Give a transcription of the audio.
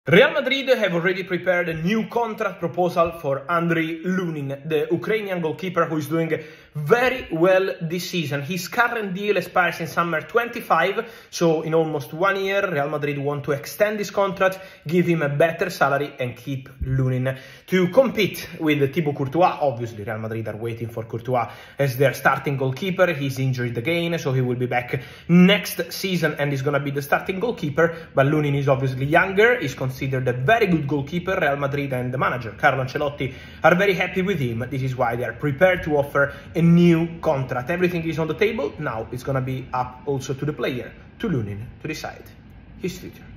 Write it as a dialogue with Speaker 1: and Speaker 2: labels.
Speaker 1: Real Madrid have already prepared a new contract proposal for Andriy Lunin, the Ukrainian goalkeeper who is doing very well this season. His current deal expires in summer 25, so in almost 1 year, Real Madrid want to extend his contract, give him a better salary and keep Lunin to compete with Thibaut Courtois. Obviously, Real Madrid are waiting for Courtois as their starting goalkeeper. He's injured again, so he will be back next season and is going to be the starting goalkeeper. But Lunin is obviously younger, is considered a very good goalkeeper. Real Madrid and the manager, Carlo Ancelotti, are very happy with him. This is why they are prepared to offer a new contract. Everything is on the table. Now it's going to be up also to the player, to Lunin, to decide his future.